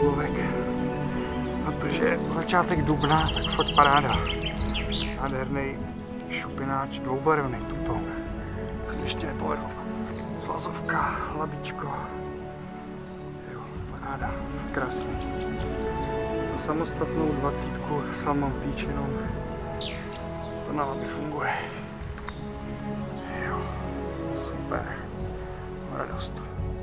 úlovek, protože začátek dubna, tak fakt paráda. Nádherný šupináč, dvoubarevný tuto. Se mi ještě nepovedl. Slazovka, labíčko. Jo, paráda, krásný. Na samostatnou 20 Salmon Peach jenom to na labí funguje. Jo, super, radost.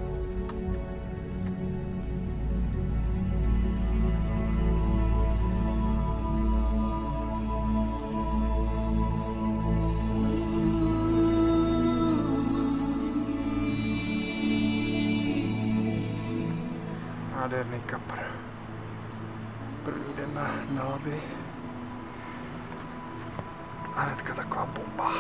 Nádherný kapr. První den na labi. A hnedka taková bomba.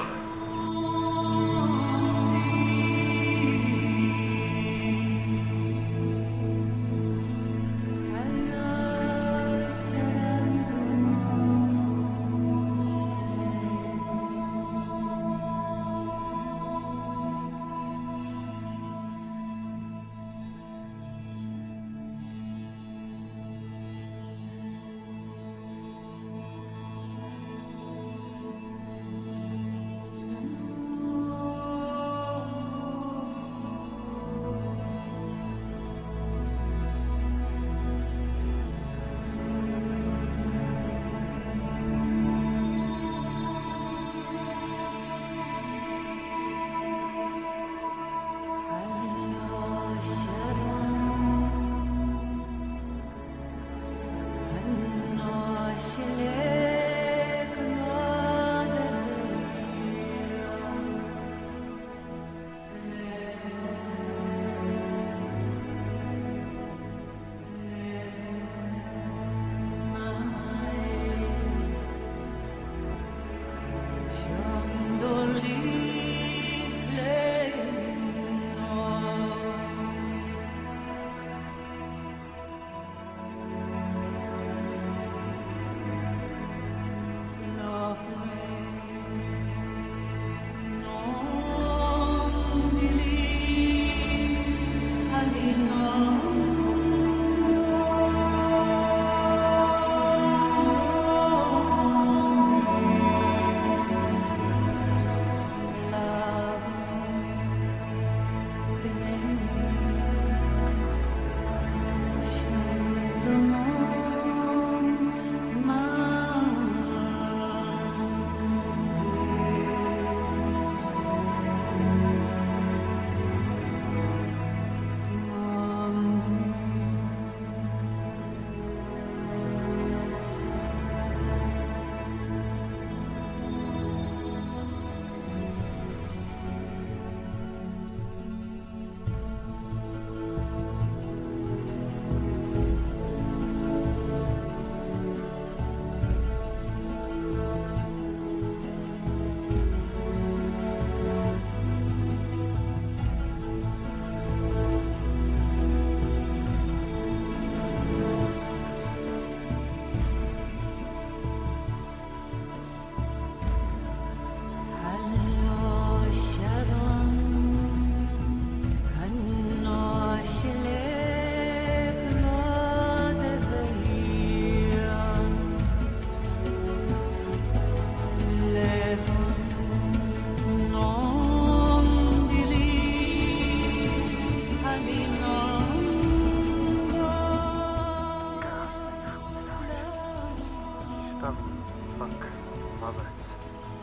Fakt mazec.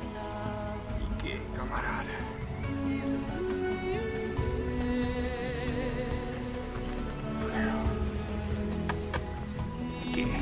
Díky, kamaráde. Díky.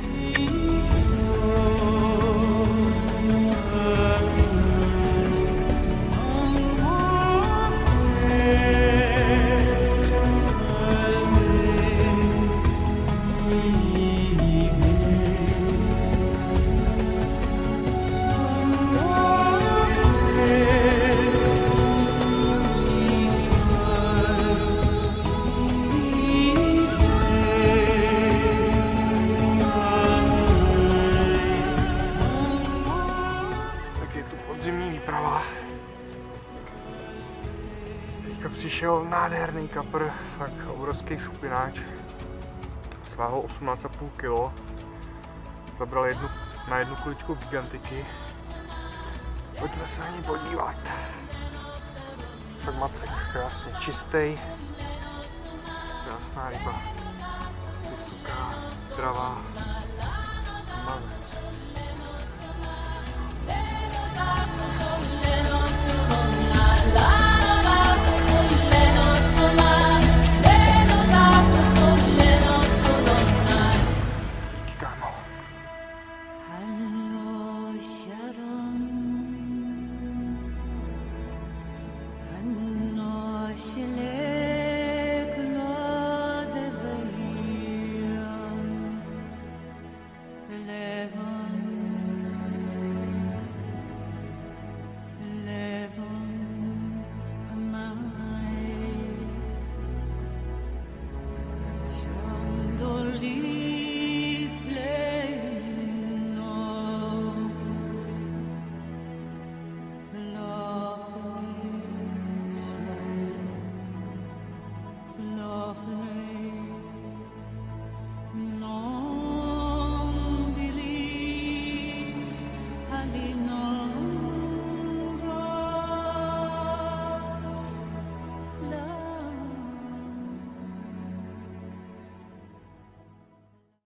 Teďka přišel nádherný kapr, fakt obrovský šupináč. sváhal 18,5 kg. Zabral na jednu kuličku gigantiky. Pojďme se na ní podívat. Tak macek, krásně čistý. Krásná ryba. Vysoká, zdravá. Mazec.